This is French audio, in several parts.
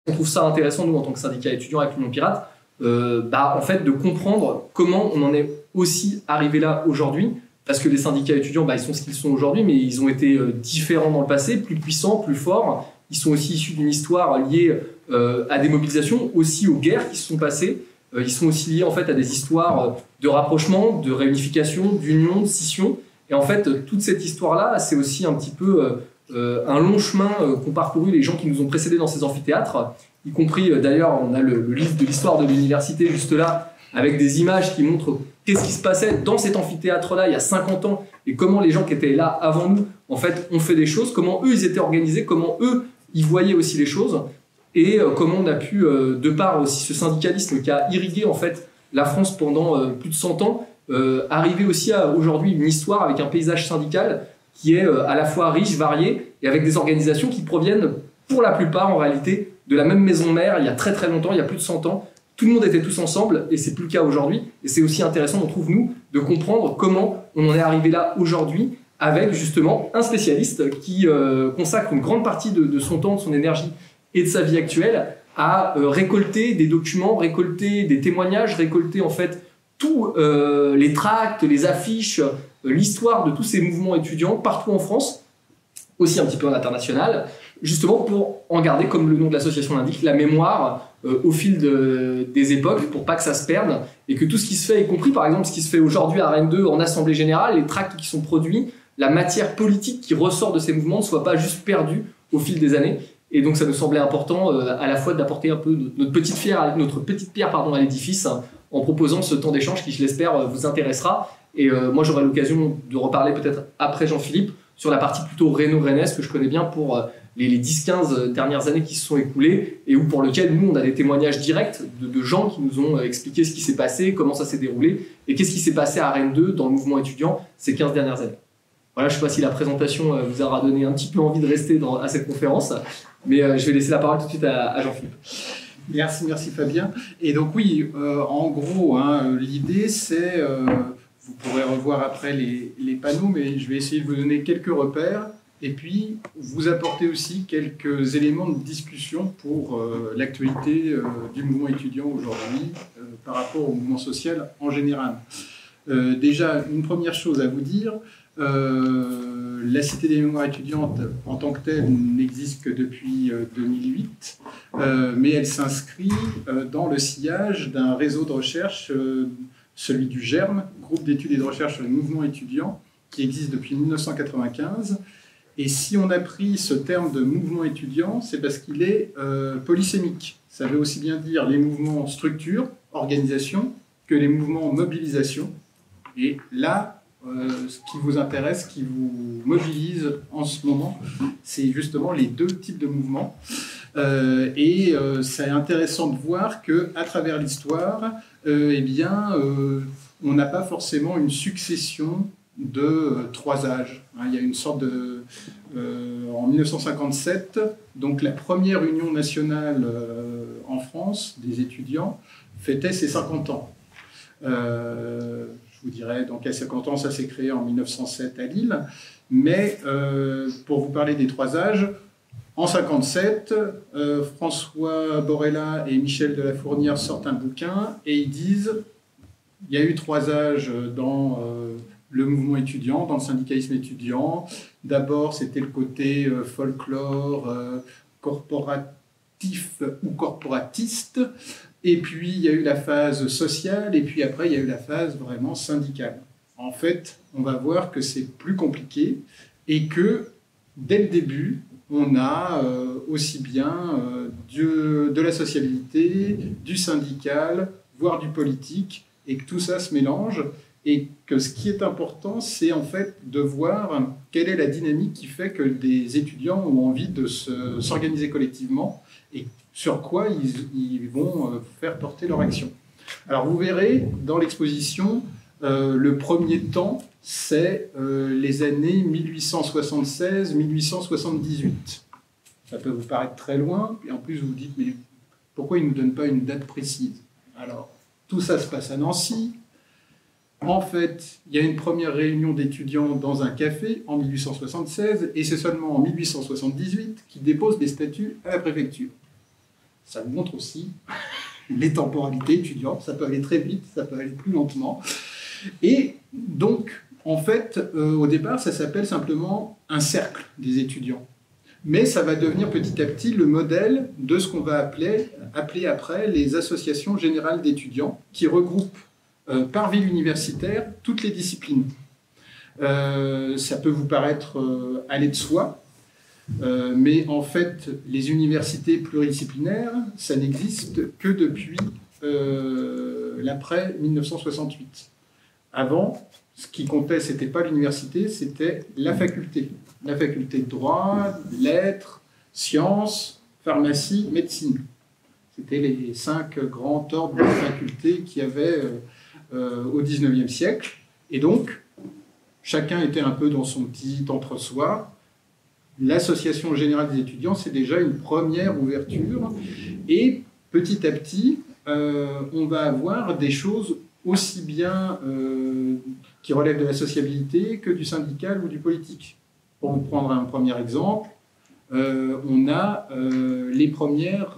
On trouve ça intéressant, nous, en tant que syndicat étudiant avec l'Union Pirate, en fait, de comprendre comment on en est aussi arrivé là aujourd'hui, parce que les syndicats étudiants, ils sont ce qu'ils sont aujourd'hui, mais ils ont été différents dans le passé, plus puissants, plus forts. Ils sont aussi issus d'une histoire liée à des mobilisations, aussi aux guerres qui se sont passées. Ils sont aussi liés en fait à des histoires de rapprochement, de réunification, d'union, de scission. Et en fait, toute cette histoire-là, c'est aussi un petit peu un long chemin qu'ont parcouru les gens qui nous ont précédés dans ces amphithéâtres, y compris d'ailleurs, on a le livre de l'histoire de l'université juste là, avec des images qui montrent qu'est-ce qui se passait dans cet amphithéâtre-là il y a 50 ans et comment les gens qui étaient là avant nous, en fait, ont fait des choses, comment eux, ils étaient organisés, comment eux, ils voyaient aussi les choses et comment on a pu, de par aussi ce syndicalisme qui a irrigué en fait la France pendant plus de 100 ans, arriver aussi à aujourd'hui une histoire avec un paysage syndical qui est à la fois riche, varié et avec des organisations qui proviennent pour la plupart en réalité de la même maison mère il y a très très longtemps, il y a plus de 100 ans. Tout le monde était tous ensemble et c'est plus le cas aujourd'hui. Et c'est aussi intéressant, on trouve nous, de comprendre comment on en est arrivé là aujourd'hui avec justement un spécialiste qui consacre une grande partie de son temps, de son énergie et de sa vie actuelle à récolter des documents, récolter des témoignages, récolter en fait tous les tracts, les affiches, l'histoire de tous ces mouvements étudiants partout en France, aussi un petit peu en international, justement pour en garder, comme le nom de l'association l'indique, la mémoire au fil des époques, pour pas que ça se perde, et que tout ce qui se fait, y compris par exemple ce qui se fait aujourd'hui à Rennes 2 en Assemblée Générale, les tracts qui sont produits, la matière politique qui ressort de ces mouvements ne soit pas juste perdue au fil des années. Et donc ça nous semblait important à la fois d'apporter un peu notre petite pierre à l'édifice, en proposant ce temps d'échange qui, je l'espère, vous intéressera. Et moi, j'aurai l'occasion de reparler peut-être après Jean-Philippe sur la partie plutôt réno-rennaise que je connais bien pour les 10-15 dernières années qui se sont écoulées et pour lequel nous, on a des témoignages directs de gens qui nous ont expliqué ce qui s'est passé, comment ça s'est déroulé et qu'est-ce qui s'est passé à Rennes 2 dans le mouvement étudiant ces 15 dernières années. Voilà, je ne sais pas si la présentation vous aura donné un petit peu envie de rester à cette conférence, mais je vais laisser la parole tout de suite à Jean-Philippe. Merci Fabien. Et donc oui, en gros, l'idée c'est, vous pourrez revoir après les panneaux, mais je vais essayer de vous donner quelques repères et puis vous apporter aussi quelques éléments de discussion pour l'actualité du mouvement étudiant aujourd'hui par rapport au mouvement social en général. Déjà, une première chose à vous dire, la Cité des mémoires étudiantes en tant que telle n'existe que depuis 2008, mais elle s'inscrit dans le sillage d'un réseau de recherche, celui du GERM, groupe d'études et de recherche sur les mouvements étudiants, qui existe depuis 1995. Et si on a pris ce terme de mouvement étudiant, c'est parce qu'il est polysémique. Ça veut aussi bien dire les mouvements structure, organisation, que les mouvements mobilisation. Et là, ce qui vous intéresse, ce qui vous mobilise en ce moment, c'est justement les deux types de mouvements. C'est intéressant de voir qu'à travers l'histoire, on n'a pas forcément une succession de trois âges. Il y a une sorte de... en 1957, donc la première union nationale en France des étudiants fêtait ses 50 ans. Je vous dirais, donc à 50 ans, ça s'est créé en 1907 à Lille. Mais pour vous parler des trois âges, en 1957, François Borella et Michel de la Fournière sortent un bouquin et ils disent il y a eu trois âges dans le mouvement étudiant, dans le syndicalisme étudiant. D'abord, c'était le côté folklore, corporatif ou corporatiste. Et puis, il y a eu la phase sociale, et puis après, il y a eu la phase vraiment syndicale. En fait, on va voir que c'est plus compliqué, et que, dès le début, on a aussi bien de la sociabilité, du syndical, voire du politique, et que tout ça se mélange, et que ce qui est important, c'est en fait de voir quelle est la dynamique qui fait que des étudiants ont envie de s'organiser collectivement, et sur quoi ils vont faire porter leur action. Alors vous verrez dans l'exposition, le premier temps, c'est les années 1876-1878. Ça peut vous paraître très loin, et en plus vous vous dites, mais pourquoi ils ne nous donnent pas une date précise? Alors, tout ça se passe à Nancy. En fait, il y a une première réunion d'étudiants dans un café en 1876, et c'est seulement en 1878 qu'ils déposent des statuts à la préfecture. ça montre aussi les temporalités étudiantes. Ça peut aller très vite, ça peut aller plus lentement. Et donc, en fait, au départ, ça s'appelle simplement un cercle des étudiants. Mais ça va devenir petit à petit le modèle de ce qu'on va appeler après les associations générales d'étudiants, qui regroupent par ville universitaire toutes les disciplines. Ça peut vous paraître aller de soi, mais en fait, les universités pluridisciplinaires, ça n'existe que depuis l'après 1968. Avant, ce qui comptait, ce n'était pas l'université, c'était la faculté. La faculté de droit, lettres, sciences, pharmacie, médecine. C'était les 5 grands ordres de facultés qu'il y avait au XIXe siècle. Et donc, chacun était un peu dans son petit entre-soi. L'Association générale des étudiants, c'est déjà une première ouverture. Et petit à petit, on va avoir des choses aussi bien qui relèvent de la sociabilité que du syndical ou du politique. Pour vous prendre un premier exemple, on a les premières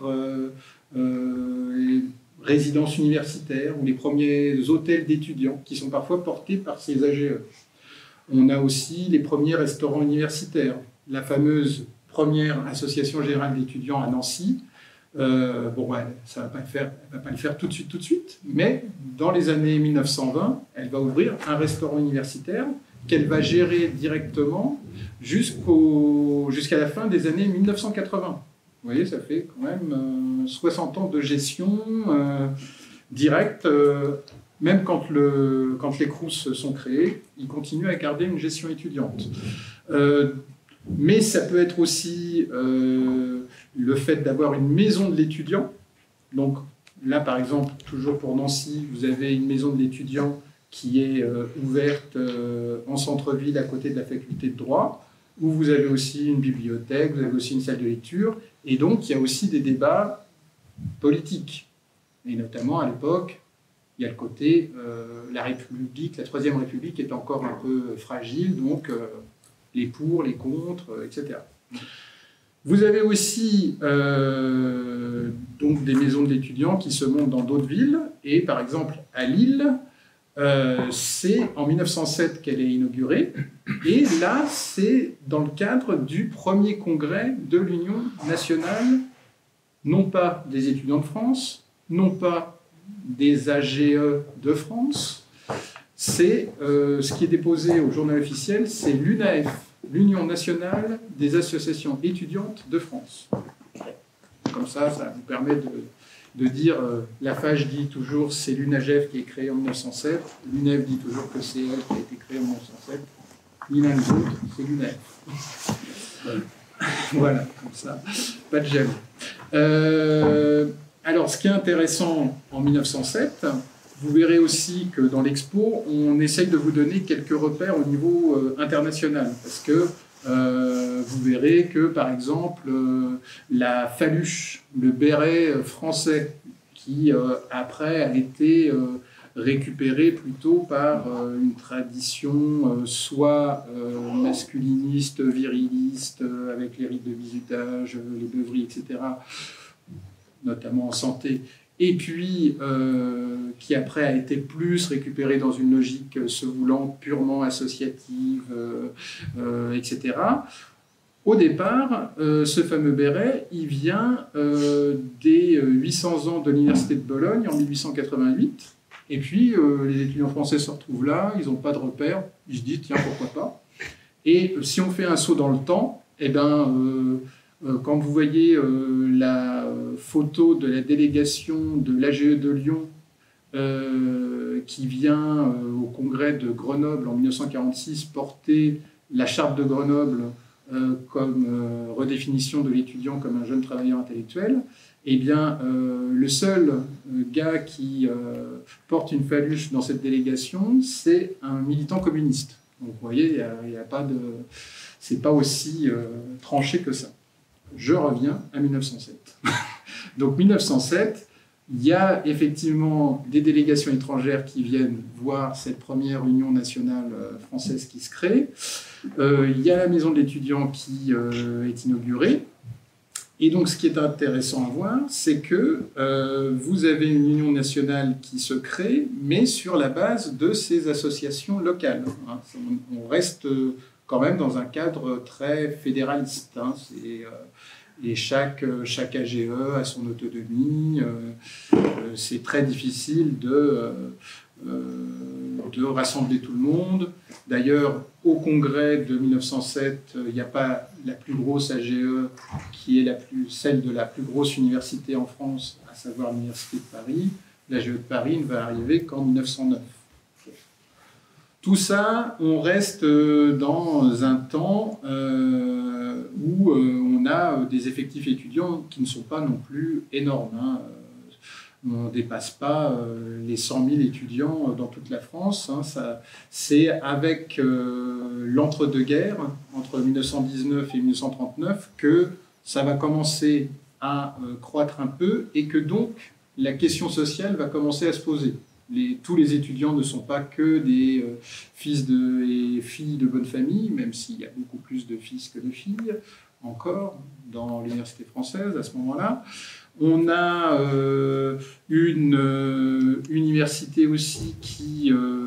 résidences universitaires ou les premiers hôtels d'étudiants qui sont parfois portés par ces AGE. On a aussi les premiers restaurants universitaires. La fameuse première association générale d'étudiants à Nancy, ça ne va pas le faire tout de suite, mais dans les années 1920, elle va ouvrir un restaurant universitaire qu'elle va gérer directement jusqu'à la fin des années 1980. Vous voyez, ça fait quand même 60 ans de gestion directe. Même quand les Crous sont créés, ils continuent à garder une gestion étudiante. Mais ça peut être aussi le fait d'avoir une maison de l'étudiant. Donc là, par exemple, toujours pour Nancy, vous avez une maison de l'étudiant qui est ouverte en centre-ville à côté de la faculté de droit, où vous avez aussi une bibliothèque, vous avez aussi une salle de lecture, et donc il y a aussi des débats politiques. Et notamment à l'époque, il y a le côté, la République, la Troisième République est encore un peu fragile, donc les pour, les contre, etc. Vous avez aussi donc des maisons de l'étudiant qui se montent dans d'autres villes, et par exemple à Lille, c'est en 1907 qu'elle est inaugurée, et là c'est dans le cadre du premier congrès de l'Union nationale, non pas des étudiants de France, non pas des AGE de France, c'est ce qui est déposé au journal officiel, c'est l'UNAF, l'Union nationale des associations étudiantes de France. Comme ça vous permet de dire, la FAGE dit toujours c'est l'UNAGEF qui est créée en 1907, l'UNEF dit toujours que c'est elle qui a été créée en 1907, ni l'un ni l'autre, c'est l'UNEF. Voilà, comme ça, pas de gêne. Alors, ce qui est intéressant en 1907, vous verrez aussi que dans l'expo, on essaye de vous donner quelques repères au niveau international, parce que vous verrez que, par exemple, la Faluche, le béret français, qui après a été récupéré plutôt par une tradition soit masculiniste, viriliste, avec les rites de bizutage, les beuveries, etc., notamment en santé, et puis qui après a été plus récupéré dans une logique se voulant purement associative, etc. Au départ, ce fameux béret, il vient des 800 ans de l'Université de Bologne en 1888, et puis les étudiants français se retrouvent là, ils n'ont pas de repères, ils se disent tiens, pourquoi pas. Et si on fait un saut dans le temps, eh ben, quand vous voyez la photo de la délégation de l'AGE de Lyon qui vient au congrès de Grenoble en 1946 porter la charte de Grenoble comme redéfinition de l'étudiant comme un jeune travailleur intellectuel, eh bien, le seul gars qui porte une faluche dans cette délégation, c'est un militant communiste. Donc, vous voyez, il y a pas de... c'est pas aussi tranché que ça. Je reviens à 1907. Donc 1907, il y a effectivement des délégations étrangères qui viennent voir cette première union nationale française qui se crée. Il y a la maison de l'étudiant qui est inaugurée. Et donc, ce qui est intéressant à voir, c'est que vous avez une union nationale qui se crée, mais sur la base de ces associations locales. Hein. On reste quand même dans un cadre très fédéraliste. Hein. Et chaque AGE a son autonomie. C'est très difficile de rassembler tout le monde. D'ailleurs, au congrès de 1907, il n'y a pas la plus grosse AGE qui est celle de la plus grosse université en France, à savoir l'Université de Paris. L'AGE de Paris ne va arriver qu'en 1909. Tout ça, on reste dans un temps où on a des effectifs étudiants qui ne sont pas non plus énormes. Hein. On ne dépasse pas les 100 000 étudiants dans toute la France. Hein. C'est avec l'entre-deux-guerres, entre 1919 et 1939, que ça va commencer à croître un peu et que donc la question sociale va commencer à se poser. Tous les étudiants ne sont pas que des fils et filles de bonne famille, même s'il y a beaucoup plus de fils que de filles, encore, dans l'université française à ce moment-là. On a une université aussi qui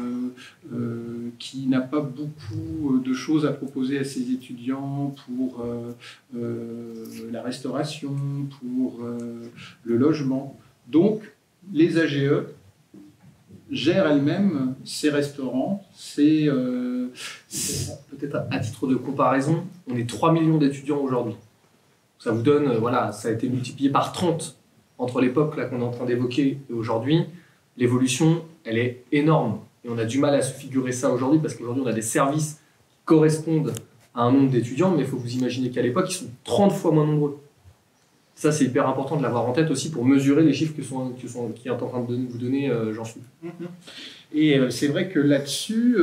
n'a pas beaucoup de choses à proposer à ses étudiants pour la restauration, pour le logement. Donc, les AGE gèrent elles-mêmes ces restaurants. Peut-être à titre de comparaison, on est 3 millions d'étudiants aujourd'hui. Ça vous donne, voilà, ça a été multiplié par 30 entre l'époque là qu'on est en train d'évoquer et aujourd'hui. L'évolution, elle est énorme. Et on a du mal à se figurer ça aujourd'hui parce qu'aujourd'hui, on a des services qui correspondent à un nombre d'étudiants, mais il faut vous imaginer qu'à l'époque, ils sont 30 fois moins nombreux. Ça, c'est hyper important de l'avoir en tête aussi pour mesurer les chiffres qui est en train de vous donner Jean-Philippe. Et c'est vrai que là-dessus,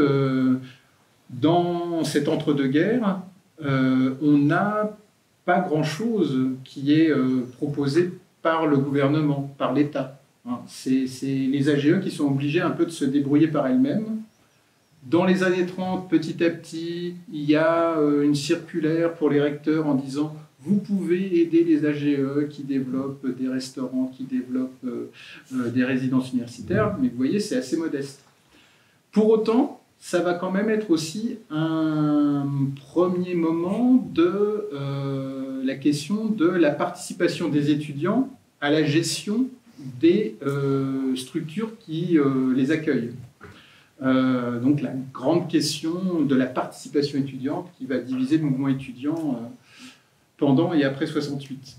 dans cet entre-deux-guerres, on n'a pas grand-chose qui est proposé par le gouvernement, par l'État. Hein. C'est les AGE qui sont obligés un peu de se débrouiller par elles-mêmes. Dans les années 30, petit à petit, il y a une circulaire pour les recteurs en disant « Vous pouvez aider les AGE qui développent des restaurants, qui développent des résidences universitaires. » Mais vous voyez, c'est assez modeste. Pour autant, ça va quand même être aussi un premier moment de la question de la participation des étudiants à la gestion des structures qui les accueillent. Donc la grande question de la participation étudiante qui va diviser le mouvement étudiant pendant et après 68.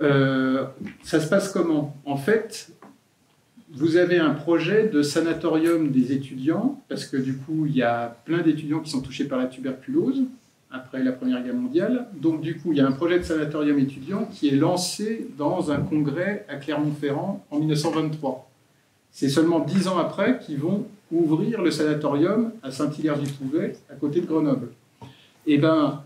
Ça se passe comment? En fait, vous avez un projet de sanatorium des étudiants, parce que du coup, il y a plein d'étudiants qui sont touchés par la tuberculose après la Première Guerre mondiale. Donc du coup, il y a un projet de sanatorium étudiant qui est lancé dans un congrès à Clermont-Ferrand en 1923. C'est seulement 10 ans après qu'ils vont ouvrir le sanatorium à Saint-Hilaire-du-Trouvet, à côté de Grenoble. Et bien,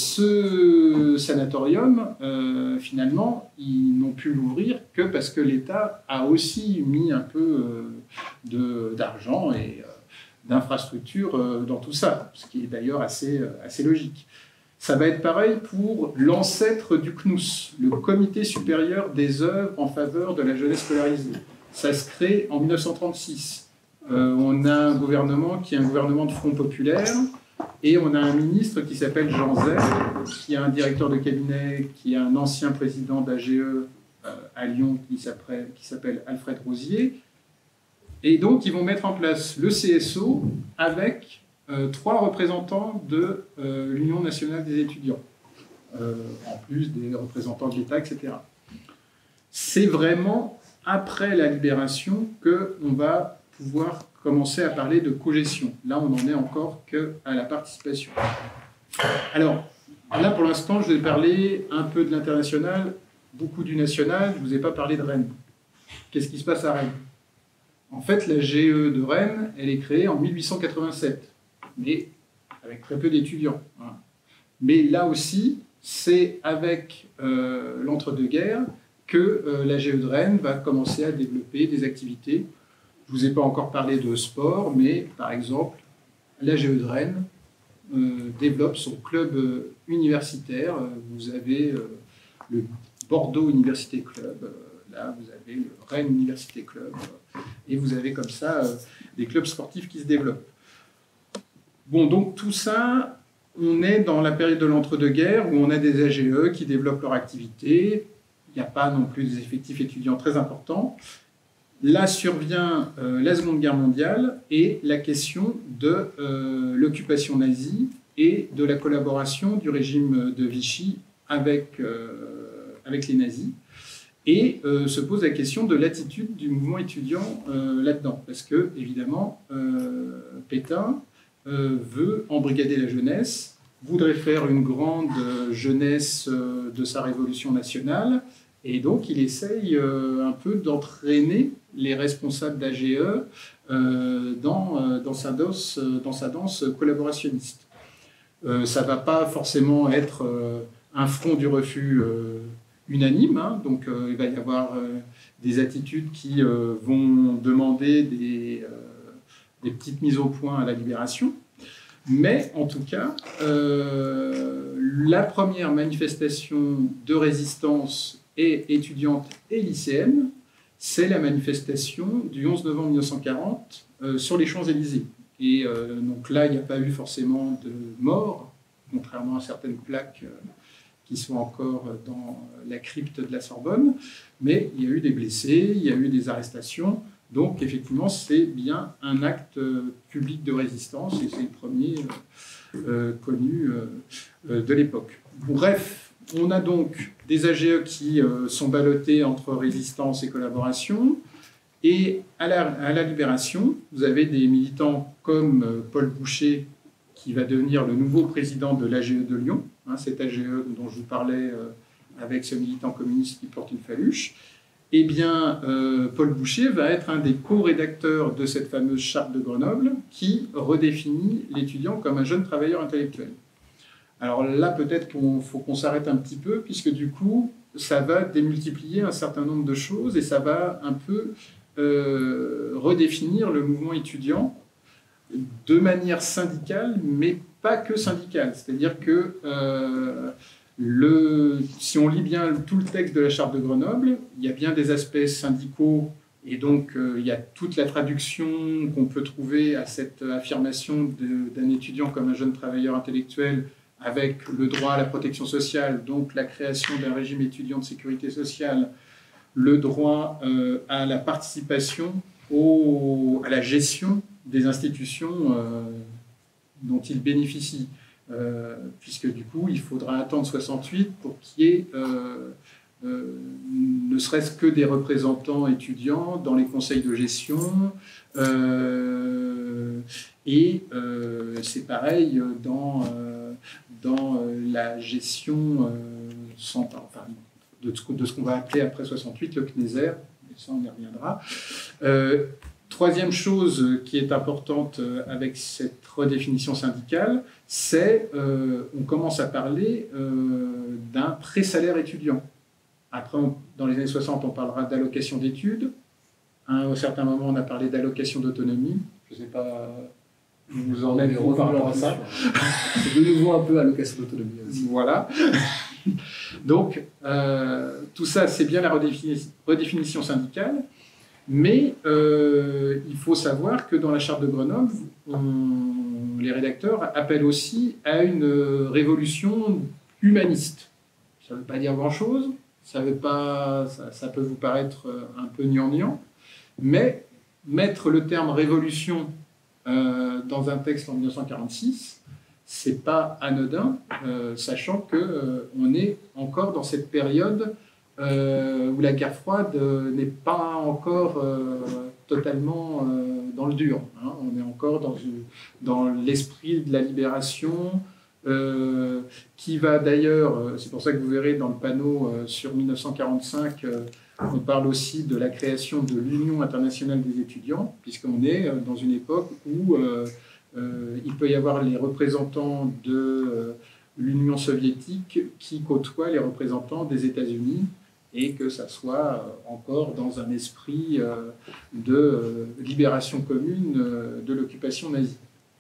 ce sanatorium, finalement, ils n'ont pu l'ouvrir que parce que l'État a aussi mis un peu d'argent et d'infrastructures dans tout ça, ce qui est d'ailleurs assez logique. Ça va être pareil pour l'ancêtre du CNUS, le Comité supérieur des œuvres en faveur de la jeunesse scolarisée. Ça se crée en 1936. On a un gouvernement qui est un gouvernement de Front populaire, et on a un ministre qui s'appelle Jean Zay, qui a un directeur de cabinet, qui a un ancien président d'AGE à Lyon qui s'appelle Alfred Rosier. Et donc, ils vont mettre en place le CSO avec 3 représentants de l'Union nationale des étudiants, en plus des représentants de l'État, etc. C'est vraiment après la libération qu'on va pouvoir commencer à parler de cogestion. Là, on n'en est encore qu'à la participation. Alors, là, pour l'instant, je vais parler un peu de l'international, beaucoup du national, je ne vous ai pas parlé de Rennes. Qu'est-ce qui se passe à Rennes? En fait, la GE de Rennes, elle est créée en 1887, mais avec très peu d'étudiants. Hein. Mais là aussi, c'est avec l'entre-deux-guerres que la GE de Rennes va commencer à développer des activités. Je ne vous ai pas encore parlé de sport, mais par exemple, la GE de Rennes développe son club universitaire. Vous avez le Bordeaux Université Club, là vous avez le Rennes Université Club, et vous avez comme ça des clubs sportifs qui se développent. Bon, donc tout ça, on est dans la période de l'entre-deux-guerres où on a des AGE qui développent leur activité. Il n'y a pas non plus des effectifs étudiants très importants. Là survient la Seconde Guerre mondiale et la question de l'occupation nazie et de la collaboration du régime de Vichy avec les nazis. Et se pose la question de l'attitude du mouvement étudiant là-dedans. Parce que, évidemment, Pétain veut embrigader la jeunesse, voudrait faire une grande jeunesse de sa révolution nationale, et donc il essaye un peu d'entraîner les responsables d'AGE dans sa danse collaborationniste. Ça ne va pas forcément être un front du refus unanime, hein, donc il va y avoir des attitudes qui vont demander des petites mises au point à la libération. Mais en tout cas, la première manifestation de résistance étudiante et lycéenne, c'est la manifestation du 11 novembre 1940 sur les Champs-Élysées. Et donc là, il n'y a pas eu forcément de morts, contrairement à certaines plaques qui sont encore dans la crypte de la Sorbonne, mais il y a eu des blessés, il y a eu des arrestations. Donc, effectivement, c'est bien un acte public de résistance et c'est le premier connu de l'époque. Bref, on a donc des AGE qui sont ballottés entre résistance et collaboration. Et à la Libération, vous avez des militants comme Paul Boucher, qui va devenir le nouveau président de l'AGE de Lyon, hein, cet AGE dont je vous parlais avec ce militant communiste qui porte une faluche. Eh bien, Paul Boucher va être un des co-rédacteurs de cette fameuse charte de Grenoble qui redéfinit l'étudiant comme un jeune travailleur intellectuel. Alors là, peut-être qu'il faut qu'on s'arrête un petit peu, puisque du coup, ça va démultiplier un certain nombre de choses et ça va un peu redéfinir le mouvement étudiant de manière syndicale, mais pas que syndicale. C'est-à-dire que si on lit bien tout le texte de la charte de Grenoble, il y a bien des aspects syndicaux et donc il y a toute la traduction qu'on peut trouver à cette affirmation d'un étudiant comme un jeune travailleur intellectuel avec le droit à la protection sociale, donc la création d'un régime étudiant de sécurité sociale, le droit à la participation, à la gestion des institutions dont il bénéficie. Puisque du coup, il faudra attendre 68 pour qu'il y ait ne serait-ce que des représentants étudiants dans les conseils de gestion. Et c'est pareil dans la gestion de ce qu'on va appeler après 68 le CNESER, et ça on y reviendra. Troisième chose qui est importante avec cette redéfinition syndicale, c'est on commence à parler d'un pré-salaire étudiant. Après, dans les années 60, on parlera d'allocation d'études. À un certain moment, on a parlé d'allocation d'autonomie. Je ne sais pas où vous en êtes par rapport à ça. C'est de nouveau un peu allocation d'autonomie aussi. Voilà. Donc, tout ça, c'est bien la redéfinition syndicale. Mais il faut savoir que dans la charte de Grenoble, les rédacteurs appellent aussi à une révolution humaniste. Ça ne veut pas dire grand-chose, ça peut vous paraître un peu gnangnan, mais mettre le terme révolution dans un texte en 1946, c'est pas anodin, sachant qu'on est encore dans cette période où la guerre froide n'est pas encore totalement dans le dur. Hein. On est encore dans l'esprit de la libération, qui va d'ailleurs, c'est pour ça que vous verrez dans le panneau sur 1945, on parle aussi de la création de l'Union internationale des étudiants, puisqu'on est dans une époque où il peut y avoir les représentants de l'Union soviétique qui côtoient les représentants des États-Unis, et que ça soit encore dans un esprit de libération commune de l'occupation nazie.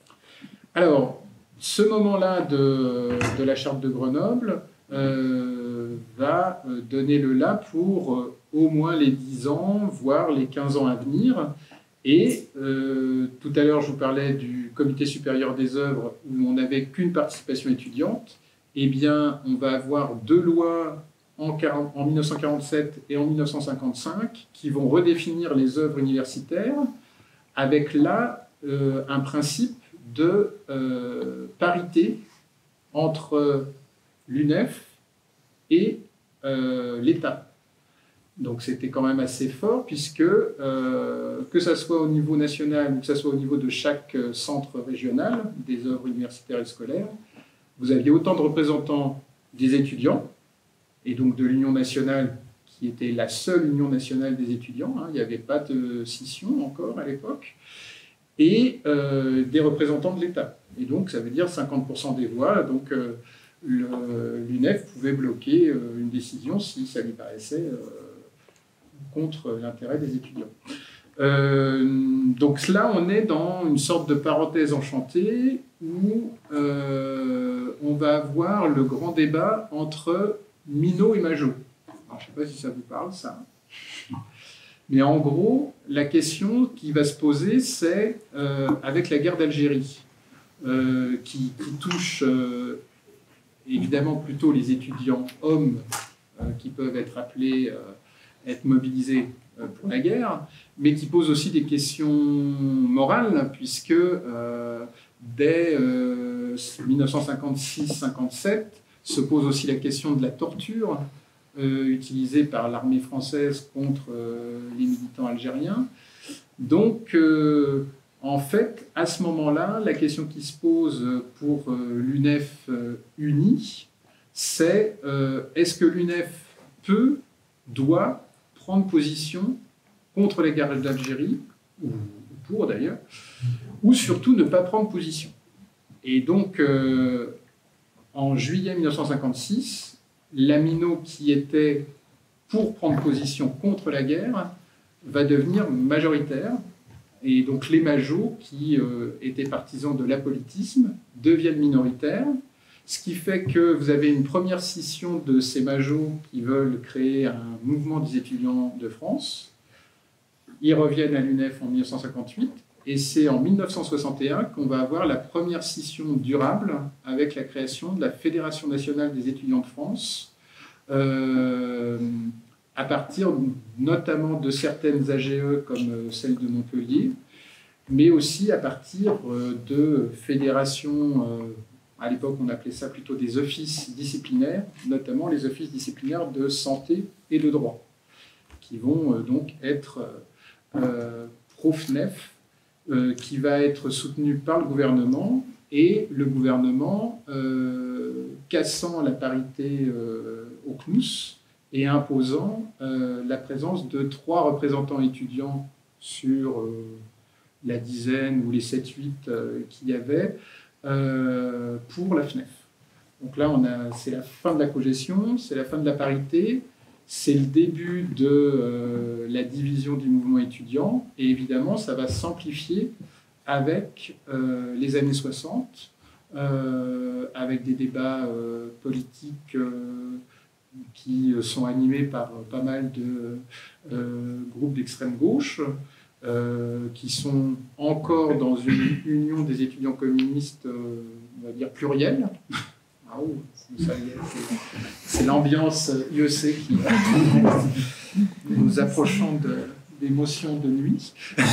Alors, ce moment-là de la charte de Grenoble va donner le là pour au moins les 10 ans, voire les 15 ans à venir. Et tout à l'heure, je vous parlais du Comité supérieur des œuvres où on n'avait qu'une participation étudiante. Eh bien, on va avoir 2 lois en 1947 et en 1955 qui vont redéfinir les œuvres universitaires avec là un principe de parité entre l'UNEF et l'État. Donc c'était quand même assez fort puisque que ça soit au niveau national ou que ça soit au niveau de chaque centre régional des œuvres universitaires et scolaires, vous aviez autant de représentants des étudiants et donc de l'Union nationale qui était la seule Union nationale des étudiants, hein, il n'y avait pas de scission encore à l'époque, et des représentants de l'État. Et donc ça veut dire 50% des voix, donc l'UNEF pouvait bloquer une décision si ça lui paraissait contre l'intérêt des étudiants. Donc là, on est dans une sorte de parenthèse enchantée où on va avoir le grand débat entre Minot et Majot. Alors, je ne sais pas si ça vous parle, ça. Mais en gros, la question qui va se poser, c'est avec la guerre d'Algérie, qui touche évidemment plutôt les étudiants hommes qui peuvent être appelés, être mobilisés pour la guerre, mais qui pose aussi des questions morales, puisque dès 1956-57 se pose aussi la question de la torture utilisée par l'armée française contre les militants algériens. Donc, en fait, à ce moment-là, la question qui se pose pour l'UNEF unie, c'est est-ce que l'UNEF doit prendre position contre la guerre d'Algérie, ou pour d'ailleurs, ou surtout ne pas prendre position. Et donc, en juillet 1956, la Minot, qui était pour prendre position contre la guerre, va devenir majoritaire. Et donc les Majots, qui étaient partisans de l'apolitisme, deviennent minoritaires. Ce qui fait que vous avez une première scission de ces Majots qui veulent créer un mouvement des étudiants de France. Ils reviennent à l'UNEF en 1958. Et c'est en 1961 qu'on va avoir la première scission durable avec la création de la Fédération nationale des étudiants de France, à partir notamment de certaines AGE comme celle de Montpellier, mais aussi à partir de fédérations, à l'époque on appelait ça plutôt des offices disciplinaires, notamment les offices disciplinaires de santé et de droit, qui vont donc être pro-FNEF, qui va être soutenu par le gouvernement, et le gouvernement cassant la parité au CNUS et imposant la présence de 3 représentants étudiants sur la dizaine ou les 7-8 qu'il y avait pour la FNEF. Donc là, c'est la fin de la cogestion, c'est la fin de la parité, c'est le début de la division du mouvement étudiant, et évidemment, ça va s'amplifier avec les années 60, avec des débats politiques qui sont animés par pas mal de groupes d'extrême gauche, qui sont encore dans une union des étudiants communistes, on va dire plurielle. Ah, c'est l'ambiance IEC qui nous approchons d'émotions de nuit.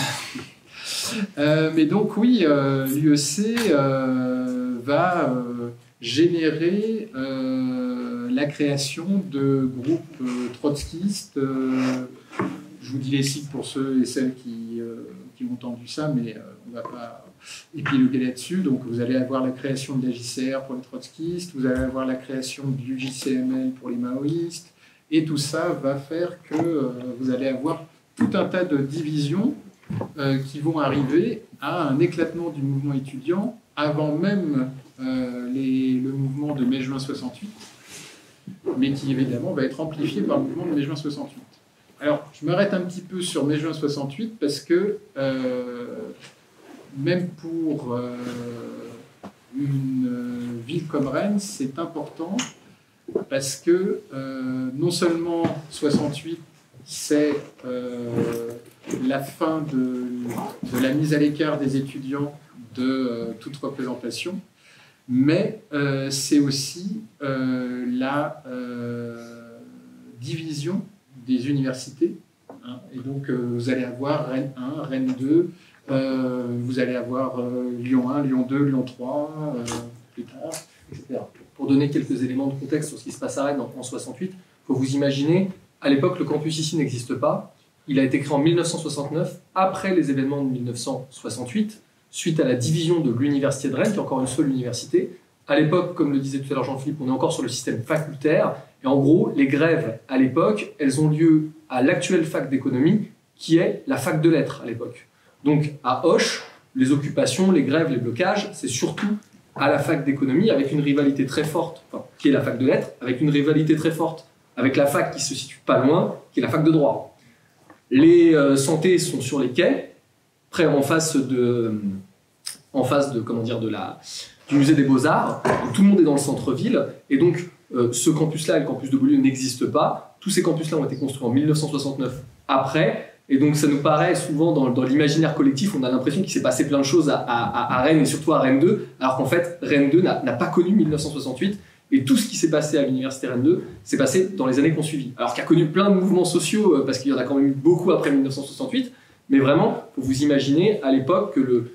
Mais donc oui, l'IEC va générer la création de groupes trotskistes. Je vous dis les sites pour ceux et celles qui ont entendu ça, mais on ne va pas épiloguer là-dessus. Donc vous allez avoir la création de la JCR pour les trotskistes, vous allez avoir la création du JCML pour les maoïstes, et tout ça va faire que vous allez avoir tout un tas de divisions qui vont arriver à un éclatement du mouvement étudiant avant même le mouvement de mai-juin 68, mais qui évidemment va être amplifié par le mouvement de mai-juin 68. Alors, je m'arrête un petit peu sur mai-juin 68 parce que même pour une ville comme Rennes, c'est important parce que non seulement 68, c'est la fin de la mise à l'écart des étudiants de toute représentation, mais c'est aussi la division des universités. Hein, et donc, vous allez avoir Rennes 1, Rennes 2, vous allez avoir Lyon 1, Lyon 2, Lyon 3, plus tard, etc. Pour donner quelques éléments de contexte sur ce qui se passe à Rennes en 68, il faut vous imaginer, à l'époque, le campus ici n'existe pas. Il a été créé en 1969, après les événements de 1968, suite à la division de l'université de Rennes, qui est encore une seule université. À l'époque, comme le disait tout à l'heure Jean-Philippe, on est encore sur le système facultaire. Et en gros, les grèves, à l'époque, elles ont lieu à l'actuelle fac d'économie, qui est la fac de lettres à l'époque. Donc, à Auch, les occupations, les grèves, les blocages, c'est surtout à la fac d'économie, avec une rivalité très forte, enfin, qui est la fac de lettres, avec une rivalité très forte avec la fac qui se situe pas loin, qui est la fac de droit. Les santés sont sur les quais, près en face de comment dire, du musée des Beaux-Arts. Tout le monde est dans le centre-ville, et donc ce campus-là, le campus de Beaulieu, n'existe pas. Tous ces campus-là ont été construits en 1969 après, et donc ça nous paraît souvent dans l'imaginaire collectif, on a l'impression qu'il s'est passé plein de choses à Rennes, et surtout à Rennes 2, alors qu'en fait, Rennes 2 n'a pas connu 1968, et tout ce qui s'est passé à l'université Rennes 2 s'est passé dans les années qui ont suivi. Alors qu'il y a connu plein de mouvements sociaux, parce qu'il y en a quand même eu beaucoup après 1968, mais vraiment, il faut vous imaginer à l'époque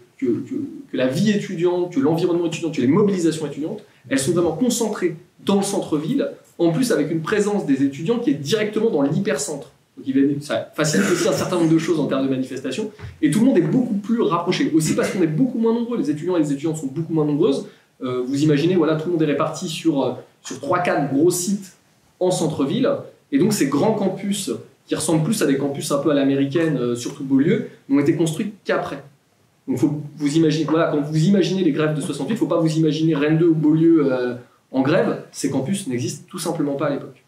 que la vie étudiante, que l'environnement étudiant, que les mobilisations étudiantes, elles sont vraiment concentrées dans le centre-ville, en plus avec une présence des étudiants qui est directement dans l'hypercentre. Donc ça facilite aussi un certain nombre de choses en termes de manifestations, et tout le monde est beaucoup plus rapproché. Aussi parce qu'on est beaucoup moins nombreux, les étudiants et les étudiantes sont beaucoup moins nombreuses. Vous imaginez, voilà, tout le monde est réparti sur 3-4 gros sites en centre-ville, et donc ces grands campus, qui ressemblent plus à des campus un peu à l'américaine, surtout Beaulieu, n'ont été construits qu'après. Donc faut vous imaginer, voilà, quand vous imaginez les grèves de 68, il ne faut pas vous imaginer Rennes 2 ou Beaulieu en grève, ces campus n'existent tout simplement pas à l'époque.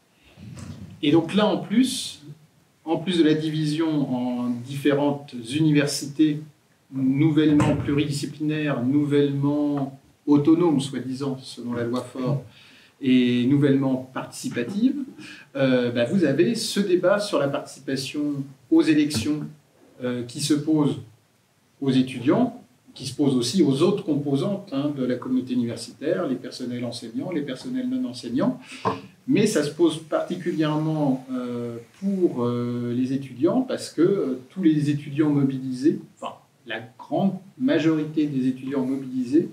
Et donc là, en plus de la division en différentes universités nouvellement pluridisciplinaires, nouvellement autonomes, soi-disant, selon la loi Faure, et nouvellement participatives, vous avez ce débat sur la participation aux élections qui se pose aux étudiants, qui se pose aussi aux autres composantes de la communauté universitaire, les personnels enseignants, les personnels non enseignants, mais ça se pose particulièrement pour les étudiants parce que tous les étudiants mobilisés, enfin la grande majorité des étudiants mobilisés,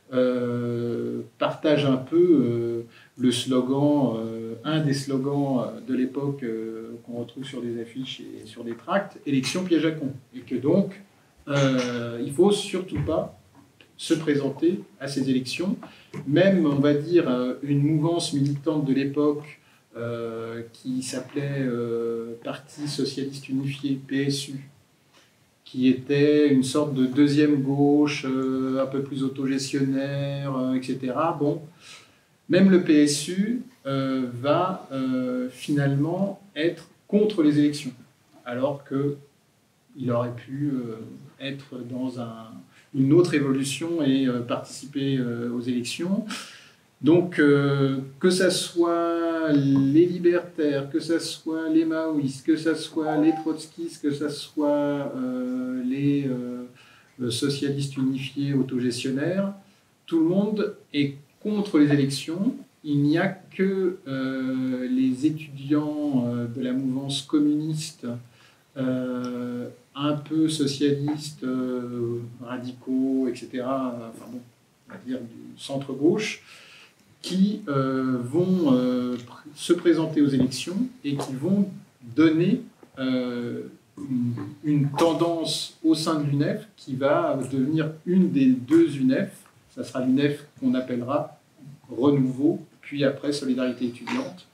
partagent un peu le slogan, un des slogans de l'époque qu'on retrouve sur des affiches et sur des tracts, élection piège à con, et que donc il ne faut surtout pas se présenter à ces élections. Même, on va dire, une mouvance militante de l'époque qui s'appelait Parti Socialiste Unifié, PSU, qui était une sorte de deuxième gauche, un peu plus autogestionnaire, etc. Bon, même le PSU va finalement être contre les élections, alors qu'il aurait pu être dans une autre évolution et participer aux élections. Donc, que ce soit les libertaires, que ce soit les maoïstes, que ce soit les trotskistes, que ce soit les socialistes unifiés autogestionnaires, tout le monde est contre les élections. Il n'y a que les étudiants de la mouvance communiste, un peu socialistes, radicaux, etc., enfin bon, on va dire du centre-gauche, qui vont se présenter aux élections et qui vont donner une tendance au sein de l'UNEF qui va devenir une des deux UNEF. Ça sera l'UNEF qu'on appellera Renouveau, puis après Solidarité étudiante.